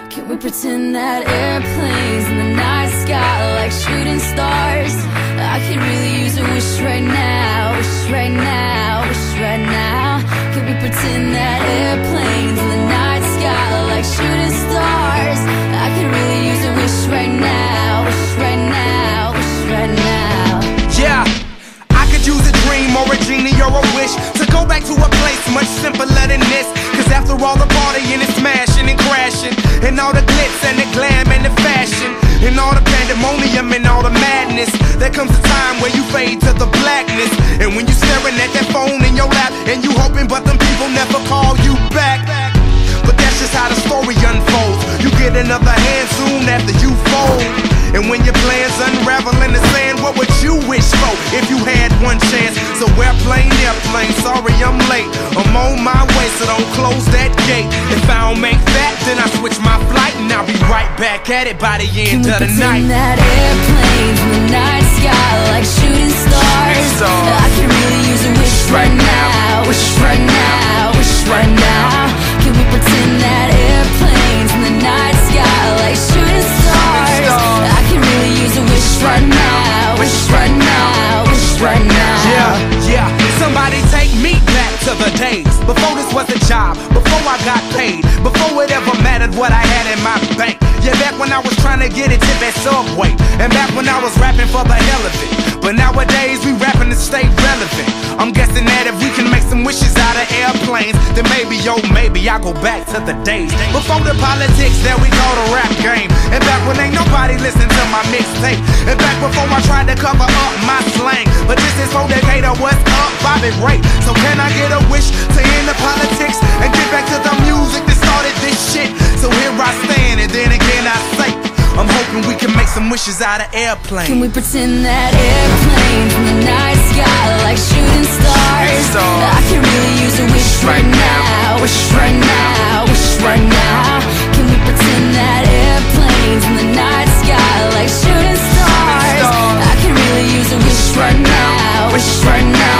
Can we pretend that airplanes in the night sky are like shooting stars? I could really use a wish right now, wish right now, wish right now. Can we pretend that airplanes in the night sky are like shooting stars? I could really use a wish right now, wish right now, wish right now. Yeah, I could use a dream or a genie or a wish to go back to a place much simpler than this. Cause after all the partying and smashing and crashing, and all the glitz and the glam and the fashion, and all the pandemonium and all the madness, there comes a time where you fade to the blackness. And when you staring at that phone in your lap, and you hoping but them people never call you back. But that's just how the story unfolds. You get another hand soon after you fold. And when your plans unravel in the sand, what would you wish for if you had one chance? So airplane, sorry I'm late. I'm on my way, so don't close that gate. If I don't make that, then I switch my flight, and I'll be right back at it by the end of the night. Can we pretend that airplanes in the night sky are like shooting stars? I can really use a wish right now, wish right now, wish right now. Can we pretend that airplanes in the night sky are like shooting stars? I can really use a wish right now, wish right now, wish right now. Yeah, somebody take me back to the days before this was a job, before I got paid, before it ever mattered what I had in my bank. Yeah, back when I was trying to get a tip at Subway, and back when I was rapping for the hell of it. But nowadays we rapping to stay relevant. I'm guessing that if we can make some wishes out of airplanes, then maybe, oh maybe I'll go back to the days before the politics, there we go, the rap game. And back when ain't nobody listened to my mixtape, and back before I tried to cover up my slang. But this is for Decatur, what's up, Bobby Ray? So can I get a wish to end the politics and get back to the music that started this shit? So here I stand, and then again I say, I'm hoping we can make some wishes out of airplanes. Can we pretend that airplanes in the night sky are like shooting stars? I can really use a wish right now, wish right now, wish right now. Can we pretend that airplanes in the night sky are like shooting stars? I can really use a wish right now, wish right now.